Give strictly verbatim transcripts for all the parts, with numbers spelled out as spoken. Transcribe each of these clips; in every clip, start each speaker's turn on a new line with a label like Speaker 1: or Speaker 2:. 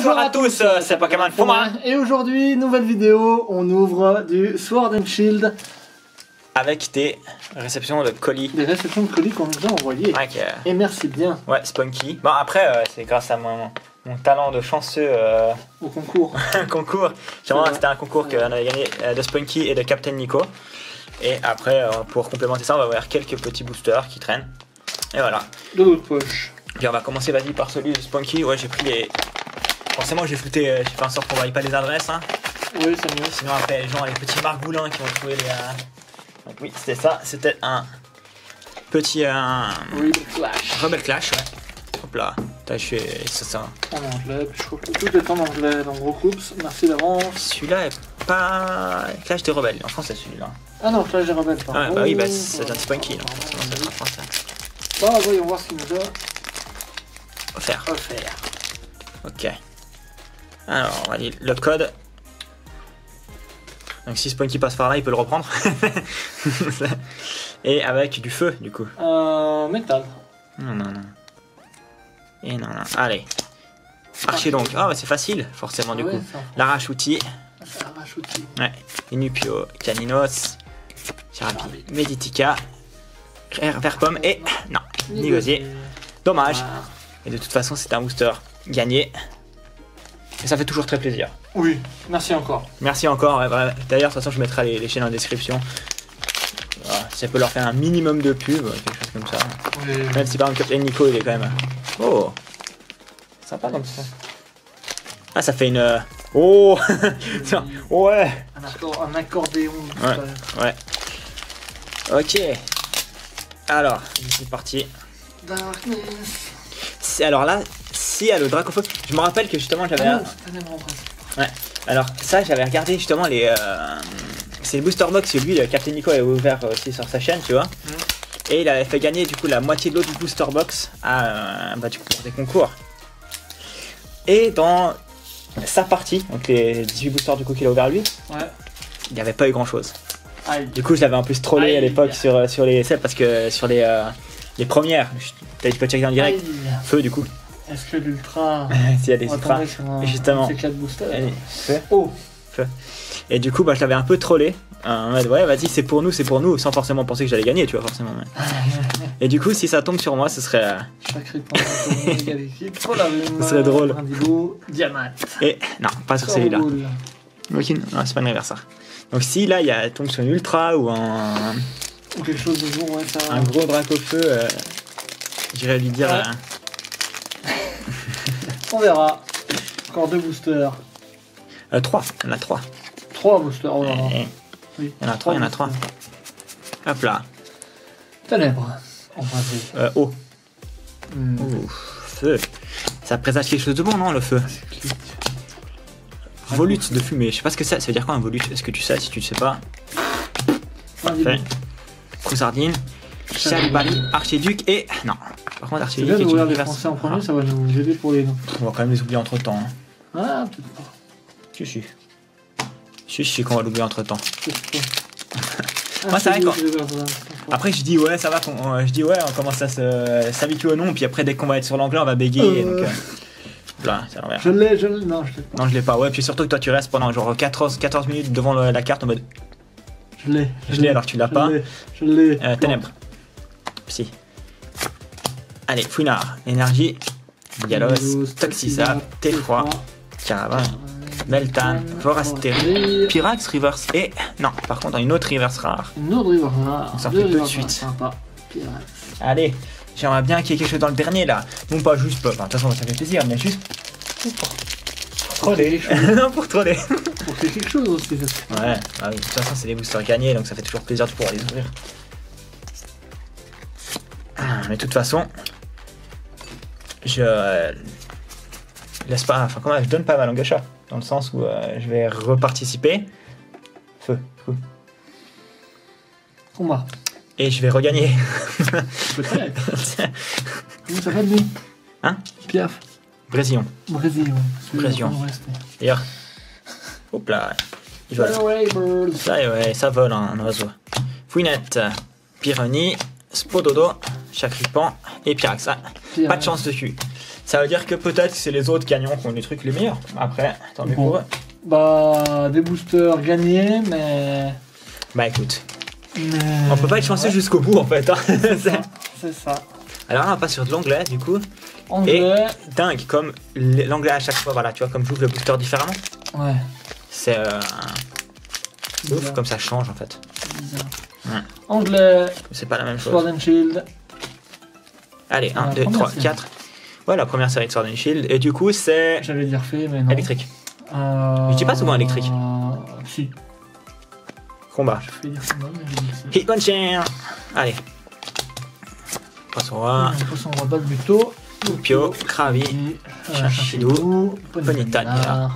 Speaker 1: Bonjour à tous, c'est Pokémon Fuma.
Speaker 2: Et aujourd'hui, nouvelle vidéo, on ouvre du Sword and Shield.
Speaker 1: Avec des réceptions de colis.
Speaker 2: Des réceptions de colis qu'on nous a envoyés.
Speaker 1: Okay.
Speaker 2: Et merci bien.
Speaker 1: Ouais, Spunky. Bon après, euh, c'est grâce à mon, mon talent de chanceux euh...
Speaker 2: au concours.
Speaker 1: concours. C'était un concours qu'on avait gagné euh, de Spunky et de Captain Nico. Et après, euh, pour complémenter ça, on va voir quelques petits boosters qui traînent. Et voilà.
Speaker 2: De l'autre poche.
Speaker 1: Puis on va commencer, vas-y, par celui de Spunky. Ouais, j'ai pris les. Forcément, j'ai fouté, euh, j'ai fait en sorte qu'on ne voyait pas les adresses. Hein.
Speaker 2: Oui, c'est mieux.
Speaker 1: Sinon, après, les gens, les petits margoulins qui vont trouver les. Euh... Donc, oui, c'était ça. C'était un petit. Euh...
Speaker 2: Rebel Clash.
Speaker 1: Rebel Clash, ouais. Hop là. T'as je c'est ça.
Speaker 2: En anglais, je crois que tout est en anglais dans gros coups. Merci d'avance.
Speaker 1: Celui-là est pas. Clash des rebelles. En français, celui-là.
Speaker 2: Ah non, Clash des rebelles, pas.
Speaker 1: Ah, bah oui, bah c'est un Spunky, donc forcément, c'est en français.
Speaker 2: Bah, voyons voir ce qu'il nous a
Speaker 1: offert.
Speaker 2: offert.
Speaker 1: Ok. Alors, on va dire le code. Donc si Spunky passe par là, il peut le reprendre. Et avec du feu, du coup.
Speaker 2: Euh, métal.
Speaker 1: Non, non, non. Et non, non. Allez. Archer donc. Ah, oh, bah, c'est facile, forcément, du ouais, coup. L'arrache-outil.
Speaker 2: C'est l'arrache-outil.
Speaker 1: Ouais. Inupio, Caninos, Charapi, Meditica, Verpomme et. Non, Nigosier. Dommage. Ah. Et de toute façon, c'est un booster gagné. Et ça fait toujours très plaisir.
Speaker 2: Oui, merci encore.
Speaker 1: Merci encore. Ouais, voilà. D'ailleurs, de toute façon, je mettrai les, les chaînes en description. Voilà. Si ça peut leur faire un minimum de pub, quelque chose comme ça. Oui. Même si par exemple, Captain Nico, il est quand même. Oh, sympa comme ça. Ah, ça fait une. Oh, tiens, ouais.
Speaker 2: Un, accord, un accordéon.
Speaker 1: Ouais, ouais. Ok. Alors, c'est parti. Darkness. Alors là, si il y a le Dracofeu, je me rappelle que justement j'avais.
Speaker 2: Ah
Speaker 1: un... Ouais. Alors ça, j'avais regardé justement les. Euh... C'est le booster box que lui, le Captain Nico, avait ouvert aussi sur sa chaîne, tu vois. Mm. Et il avait fait gagner du coup la moitié de l'autre booster box à euh, bah, du coup, pour des concours. Et dans sa partie, donc les dix-huit boosters du coup qu'il a ouvert lui, ouais. Il n'y avait pas eu grand chose. Aïe. Du coup, je l'avais en plus trollé Aïe. à l'époque sur, sur les parce que sur les, euh, les premières, tu peux checker en direct. Aïe. Feu du coup.
Speaker 2: Est-ce que l'ultra.
Speaker 1: S'il y a des ultras. Justement.
Speaker 2: C'est quatre boosters.
Speaker 1: Allez, feu. Oh. Feu. Et du coup, bah, je l'avais un peu trollé. En mode, ouais, vas-y, c'est pour nous, c'est pour nous, sans forcément penser que j'allais gagner, tu vois, forcément. Ouais. Et du coup, si ça tombe sur moi, ce serait. Euh... ce serait drôle.
Speaker 2: Diamant.
Speaker 1: Et non, pas sur celui-là. Ok, non, c'est pas une reverse. Donc, si là, il y a tombe sur une ultra ou un.
Speaker 2: Ou quelque chose de bon, ouais, ça.
Speaker 1: Un gros Dracofeu, euh... j'irais lui dire.
Speaker 2: Ouais. Euh... On verra. Encore deux boosters.
Speaker 1: Euh, trois, il y en a trois.
Speaker 2: Trois boosters, oh là là.
Speaker 1: Oui. Il y en a trois, il y en a trois. Hop là.
Speaker 2: Ténèbres. Embrasé.
Speaker 1: Euh, eau. Mm. Ouh, feu. Ça présage quelque chose de bon, non, le feu? Volute de fumée. Je sais pas ce que c'est. Ça veut dire quoi un volute? Est-ce que tu sais? Si tu ne sais pas. Parfait. Coussardine. Chalibali, Archiduc et. Non. Par contre, Archiduc.
Speaker 2: C'est bien d'ouvrir les Français en premier, ah. Ça va nous aider pour les noms.
Speaker 1: On va quand même les oublier entre temps. Hein.
Speaker 2: Ah, peut-être pas.
Speaker 1: Si, si. Si, si, qu'on va l'oublier entre temps. Moi, c'est vrai quand. Après, je dis, ouais, ça va. On... Je dis, ouais, on commence à s'habituer au nom. Puis après, dès qu'on va être sur l'anglais, on va bégayer. Euh... Donc, euh... là, c'est l'envers.
Speaker 2: Je l'ai, je l'ai. Non, je l'ai pas.
Speaker 1: Non, je l'ai pas. Ouais, puis surtout que toi, tu restes pendant genre quatorze, quatorze minutes devant le, la carte en mode.
Speaker 2: Je l'ai.
Speaker 1: Je l'ai, alors tu l'as pas.
Speaker 2: Je l'ai.
Speaker 1: Euh, ténèbres. Psy. Allez, Fouinard. Énergie. Dialos. Toxisa. T trois. Caravane. Meltan, Vorasteri, Pyrax, Reverse et. Non, par contre, une autre Reverse rare.
Speaker 2: Une autre Reverse rare.
Speaker 1: On s'en fait tout de suite.
Speaker 2: Sympa.
Speaker 1: Allez, j'aimerais bien qu'il y ait quelque chose dans le dernier là. Non, pas juste. Enfin, de toute façon, ça fait plaisir, mais juste. Pour troller. Non, pour troller.
Speaker 2: Pour faire quelque chose aussi.
Speaker 1: Ouais, bah oui, de toute façon, c'est des boosters gagnés donc ça fait toujours plaisir de pouvoir les ouvrir. Mais de toute façon, je. Euh, laisse pas. Enfin, comment je donne pas ma langue à chat. Dans le sens où euh, je vais reparticiper. Feu, fou.
Speaker 2: Combat.
Speaker 1: Et je vais regagner.
Speaker 2: Peut-être. Comment ça va de lui?
Speaker 1: Hein?
Speaker 2: Piaf.
Speaker 1: Brésillon.
Speaker 2: Brésillon.
Speaker 1: Brésillon. D'ailleurs. Hop là. Il vole. Ça, ouais, ça vole un oiseau. Fouinette. Pyrénées. Spododo. Chacripan. Et Pyrax. Ah, pas de chance dessus. Ça veut dire que peut-être c'est les autres gagnants qui ont les trucs les meilleurs. Après, tant mieux
Speaker 2: Bon.
Speaker 1: pour eux.
Speaker 2: Bah, des boosters gagnés, mais.
Speaker 1: Bah écoute,
Speaker 2: mais...
Speaker 1: on peut pas être chanceux
Speaker 2: ouais,
Speaker 1: jusqu'au bout en fait. Hein.
Speaker 2: c'est ça, c'est ça.
Speaker 1: Alors là, on passe sur de l'anglais du coup.
Speaker 2: Anglais.
Speaker 1: Dingue, comme l'anglais à chaque fois, voilà, tu vois, comme j'ouvre le booster différemment.
Speaker 2: Ouais.
Speaker 1: C'est euh, ouf,
Speaker 2: Bizarre.
Speaker 1: comme ça change en fait.
Speaker 2: Bizarre.
Speaker 1: Ouais.
Speaker 2: Anglais.
Speaker 1: C'est pas la même chose.
Speaker 2: Sword and Shield.
Speaker 1: Allez,
Speaker 2: Ah,
Speaker 1: un,
Speaker 2: la
Speaker 1: deux,
Speaker 2: première
Speaker 1: trois,
Speaker 2: série.
Speaker 1: quatre. Ouais, la première série de Sword and Shield. Et du coup, c'est
Speaker 2: J'allais dire fait, mais non.
Speaker 1: électrique.
Speaker 2: Euh...
Speaker 1: Je dis pas souvent électrique.
Speaker 2: Si.
Speaker 1: Combat.
Speaker 2: Je vais dire combat, mais j'ai dit si.
Speaker 1: Hit puncher. Allez. Poisson roi.
Speaker 2: Un poisson roi balle buto.
Speaker 1: Pio, Krabi.
Speaker 2: euh,
Speaker 1: Chachidou,
Speaker 2: Ponyta.
Speaker 1: Ponyta.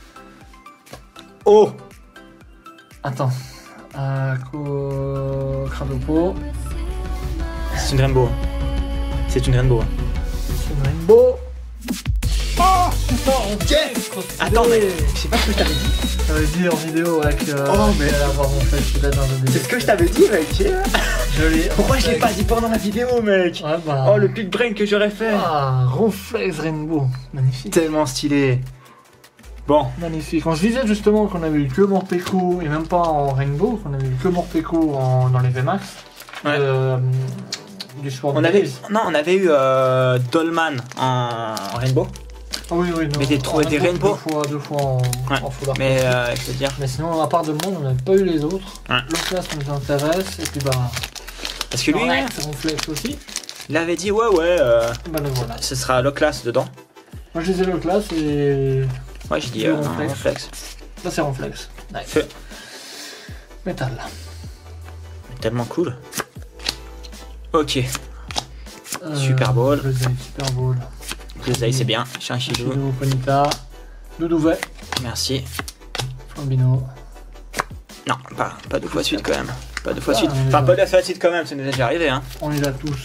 Speaker 1: Oh.
Speaker 2: Attends. Euh, co... Cradopo.
Speaker 1: C'est une rainbow. C'est une rainbow.
Speaker 2: C'est une rainbow. Oh putain, ok.
Speaker 1: Attends, mais je sais pas ce que je t'avais dit.
Speaker 2: J'avais dit en vidéo ouais, que
Speaker 1: Oh, mais-
Speaker 2: j'allais avoir mon flash peut-être dans le début.
Speaker 1: C'est ce que je t'avais dit, mec.
Speaker 2: Je l'ai-
Speaker 1: Pourquoi je l'ai pas dit pendant la vidéo, mec?
Speaker 2: Ouais, bah...
Speaker 1: Oh, le big brain que j'aurais fait.
Speaker 2: Ah, Ronflex Rainbow. Magnifique.
Speaker 1: Tellement stylé. Bon,
Speaker 2: Magnifique. Quand je disais justement qu'on avait eu que Morpeko, et même pas en Rainbow, qu'on avait eu que Morpeko en... dans les V MAX,
Speaker 1: Ouais.
Speaker 2: euh, du Sword
Speaker 1: on avait,
Speaker 2: Days.
Speaker 1: non, on avait eu euh, Dolman en, en rainbow.
Speaker 2: Ah oui, oui, non.
Speaker 1: Mais j'ai trouvé
Speaker 2: en
Speaker 1: des
Speaker 2: Rainbow
Speaker 1: Rainbow.
Speaker 2: Deux fois, deux fois en,
Speaker 1: Ouais.
Speaker 2: en full art.
Speaker 1: Mais euh, je veux dire,
Speaker 2: Mais sinon, à part de moi, on n'avait pas eu les autres.
Speaker 1: Ouais.
Speaker 2: L'autre classe nous intéresse, et puis bah.
Speaker 1: parce que lui,
Speaker 2: ouais, c'est Ronflex aussi.
Speaker 1: il avait dit ouais, ouais, euh,
Speaker 2: Bah le voilà.
Speaker 1: ce sera le classe dedans.
Speaker 2: Moi je disais le classe et.
Speaker 1: Ouais, j'ai dit
Speaker 2: Le
Speaker 1: euh, non,
Speaker 2: Ronflex.
Speaker 1: Ronflex.
Speaker 2: Là c'est Ronflex. Nice.
Speaker 1: Feu.
Speaker 2: Métal.
Speaker 1: Tellement cool. Ok,
Speaker 2: Euh,
Speaker 1: Super Bowl.
Speaker 2: Bleu Zay, Super Bowl.
Speaker 1: Bleu c'est bien. Chinchillou,
Speaker 2: Chilo, Ponyta. Doudouvet.
Speaker 1: merci.
Speaker 2: Flambino.
Speaker 1: Non, pas, pas deux fois suite quand même. Pas deux fois
Speaker 2: Ah,
Speaker 1: suite.
Speaker 2: on est
Speaker 1: Enfin,
Speaker 2: là.
Speaker 1: pas deux fois suite quand même, ça nous est déjà arrivé, hein.
Speaker 2: On est là tous.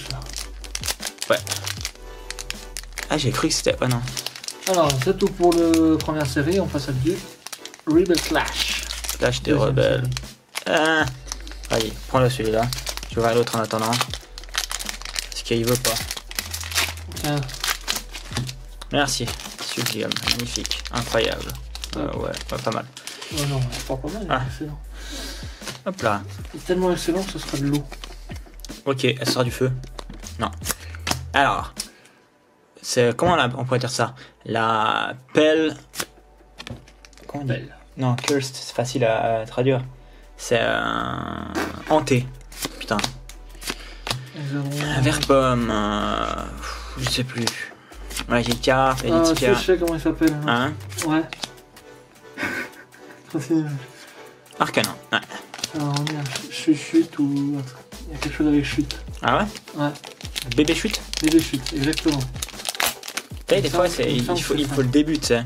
Speaker 1: Ah, j'ai cru que c'était. Oh non.
Speaker 2: Alors, c'est tout pour le première série. On passe à du Rebel Clash.
Speaker 1: Lâche des
Speaker 2: Deuxième
Speaker 1: rebelles.
Speaker 2: série.
Speaker 1: Ah. Allez, prends-le celui-là. Je vais voir l'autre en attendant. Ce qu'il veut pas.
Speaker 2: Tiens.
Speaker 1: Merci. Sublime, magnifique, incroyable. Euh, ouais, ouais, pas mal.
Speaker 2: Oh non, c'est pas pas mal,
Speaker 1: Ah.
Speaker 2: excellent.
Speaker 1: Hop là.
Speaker 2: C'est tellement excellent que ce sera de l'eau.
Speaker 1: Ok, elle sort du feu. Non. Alors. C'est. Comment on, a- on pourrait dire ça? La pelle. Comment on dit?
Speaker 2: Belle.
Speaker 1: Non, cursed, c'est facile à, à traduire. C'est. Euh... Hanté. Putain.
Speaker 2: Ils auront-
Speaker 1: Un verre pomme. Euh... Je sais plus. Ouais, j'ai carte,
Speaker 2: Ah, je sais,
Speaker 1: Elitica.
Speaker 2: je sais comment il s'appelle.
Speaker 1: Hein?
Speaker 2: Ouais. Facile.
Speaker 1: Arcanin. Ouais.
Speaker 2: Alors, on est à chute, chute ou. Il y a quelque chose avec chute.
Speaker 1: Ah ouais?
Speaker 2: Ouais,
Speaker 1: Bébé chute?
Speaker 2: bébé chute, exactement.
Speaker 1: Tu sais,
Speaker 2: Il
Speaker 1: des
Speaker 2: me
Speaker 1: fois,
Speaker 2: semble-
Speaker 1: c'est,
Speaker 2: il me
Speaker 1: il,
Speaker 2: semble
Speaker 1: faut,
Speaker 2: que
Speaker 1: il
Speaker 2: c'est
Speaker 1: faut le début, tu sais.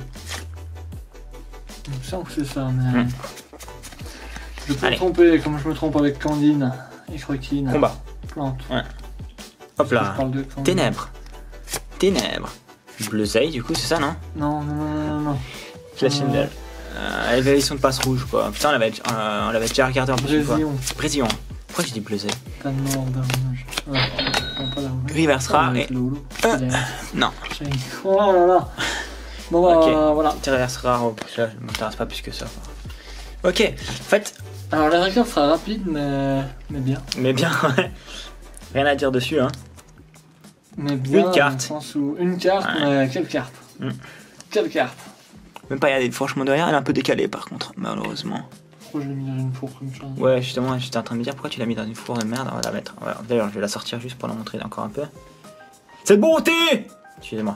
Speaker 2: Il me semble que c'est ça, mais.
Speaker 1: Hmm.
Speaker 2: Je peux
Speaker 1: Allez.
Speaker 2: me tromper, comme je me trompe avec Candine et Croquine.
Speaker 1: Combat.
Speaker 2: Plante.
Speaker 1: Hop
Speaker 2: Je
Speaker 1: là.
Speaker 2: parle de Candine.
Speaker 1: Ténèbres. Ténèbres. Bleuseille, du coup, c'est ça, non?
Speaker 2: Non, non, non, non, non.
Speaker 1: Flashindel. Euh, Évaluation de passe rouge, quoi. Putain, on l'avait, euh, on l'avait déjà regardé en plus une fois.
Speaker 2: Brésillon.
Speaker 1: Brésillon. Pourquoi j'ai dit bleuseille?
Speaker 2: Tan mort d'arnage. Ouais, non, pas d'arnage.
Speaker 1: Reversera
Speaker 2: Ah,
Speaker 1: et.
Speaker 2: Lolo.
Speaker 1: Euh,
Speaker 2: Il est-
Speaker 1: Non.
Speaker 2: Oh là là. Bon bah
Speaker 1: Ok.
Speaker 2: voilà.
Speaker 1: Reversera. Oh, ça, je m'intéresse pas plus que ça. Ok. En fait,
Speaker 2: Alors la réaction sera rapide mais mais bien.
Speaker 1: mais bien, ouais. Rien à dire dessus, hein.
Speaker 2: Mais bien.
Speaker 1: Une carte.
Speaker 2: Dans le sens où une carte,
Speaker 1: Ouais.
Speaker 2: mais quelle carte
Speaker 1: Hmm.
Speaker 2: Quelle carte
Speaker 1: Même pas, il y a franchement derrière, elle est un peu décalée par contre, malheureusement.
Speaker 2: Pourquoi je l'ai mis dans une fourre comme ça
Speaker 1: Ouais, justement, j'étais en train de me dire pourquoi tu l'as mis dans une fourre de merde. On va la mettre. Ouais, d'ailleurs, je vais la sortir juste pour la montrer encore un peu. Cette bonté! Excusez-moi.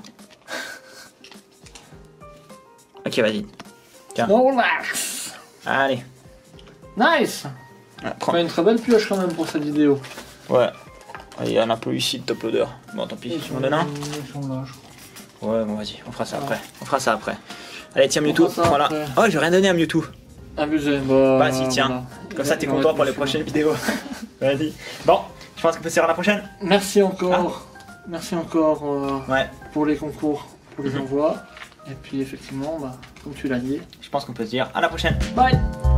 Speaker 1: Ok, vas-y. Tiens.
Speaker 2: Relax.
Speaker 1: Allez.
Speaker 2: Nice.
Speaker 1: Ouais, prends.
Speaker 2: Pas une très belle pioche quand même pour cette vidéo.
Speaker 1: Ouais. Il y a un peu ici de top loader. Bon, tant pis,
Speaker 2: Ils
Speaker 1: tu
Speaker 2: sont-
Speaker 1: m'en donnes un?
Speaker 2: ils sont là, je crois.
Speaker 1: Ouais, bon, vas-y, on fera ça
Speaker 2: Ouais.
Speaker 1: après. On fera ça après. Allez, tiens,
Speaker 2: On
Speaker 1: Mewtwo,
Speaker 2: fera ça
Speaker 1: voilà.
Speaker 2: après.
Speaker 1: Oh, j'ai rien donné à Mewtwo.
Speaker 2: Abusé. Bah,
Speaker 1: Bah, si, tiens.
Speaker 2: voilà.
Speaker 1: Comme ça, t'es
Speaker 2: Il va
Speaker 1: content
Speaker 2: être
Speaker 1: pour les
Speaker 2: dessus.
Speaker 1: prochaines vidéos. Vas-y. Bon, je pense qu'on peut se dire à la prochaine.
Speaker 2: Merci encore. Merci encore euh,
Speaker 1: Ouais,
Speaker 2: pour les concours, pour les
Speaker 1: Mhm.
Speaker 2: envois. Et puis effectivement, bah, comme tu l'as dit.
Speaker 1: je pense qu'on peut se dire à la prochaine.
Speaker 2: Bye.